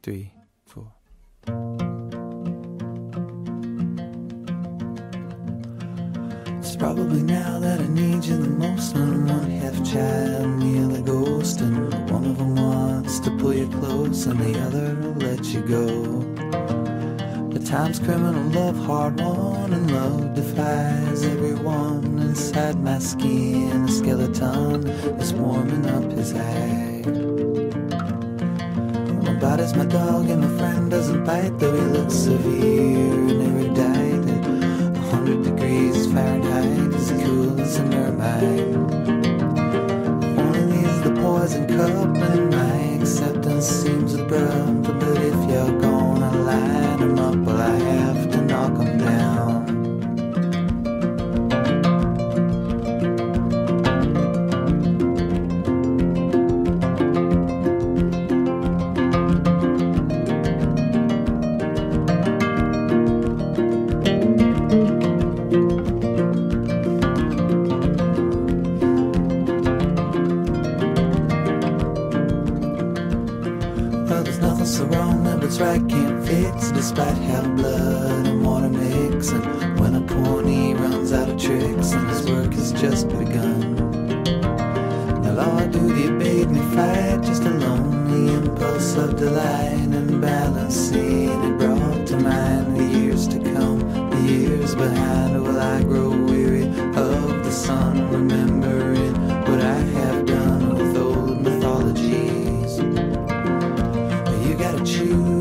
3, 4. It's probably now that I need you the most. When one half child and the other ghost, and one of them wants to pull you close and the other will let you go. But time's criminal love hard won, and love defies everyone. Inside my skin a skeleton is warming up his eye. My body's my dog and my friend doesn't bite, though he looks severe and erudite at 100 degrees Fahrenheit, as cool as a mermaid. Only leaves the poison cup, and my acceptance seems abrupt. But if you're gonna line them up, well, I have to knock them down. So wrong that what's right can't fix, despite how blood and water mix. And when a pony runs out of tricks and his work has just begun, the law of duty bade me fight, just a lonely impulse of delight and balancing it brought to mind the years to come, the years behind. Will I grow weary of the sun, remembering what I have done with old mythologies? You gotta choose